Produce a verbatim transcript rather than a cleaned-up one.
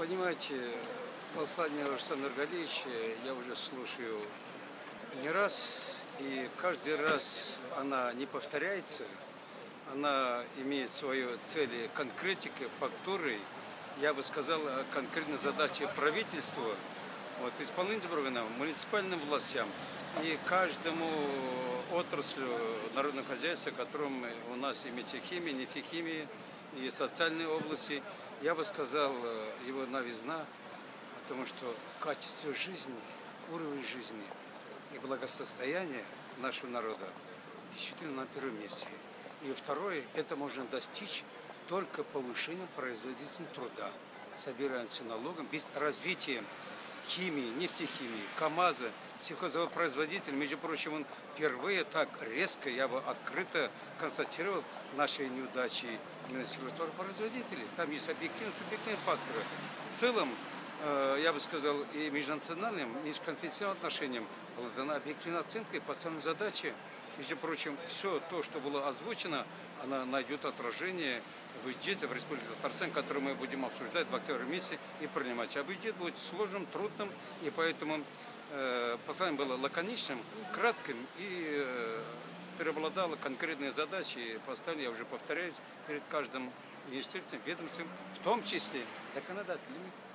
Понимаете, послание Рустама Нургалиевича я уже слушаю не раз, и каждый раз она не повторяется, она имеет свою цель конкретики, фактуры, я бы сказал, конкретной задачи правительства, вот, исполнительным органам, муниципальным властям и каждому отраслю народного хозяйства, которым у нас и метехимия, нефтехимия, и социальные области, я бы сказал, его новизна, потому что качество жизни, уровень жизни и благосостояние нашего народа действительно на первом месте. И второе, это можно достичь только повышением производительности труда, собираемся налогом, без развития химии, нефтехимии, КАМАЗа, сельхозпроизводитель, между прочим, он впервые так резко, я бы открыто констатировал наши неудачи именно сельхозпроизводителей. Там есть объективные, субъективные факторы. В целом, э, я бы сказал, и межнациональным, и межконфессиональным отношениям была дана объективная оценка и поставлена задача. Между прочим, все то, что было озвучено, она найдет отражение в бюджете в Республике Татарстан, который мы будем обсуждать в октябре месяце и принимать. А бюджет будет сложным, трудным, и поэтому э, послание было лаконичным, кратким и э, преобладало конкретные задачи, поставленные, я уже повторяюсь, перед каждым министерством, ведомством, в том числе законодателями.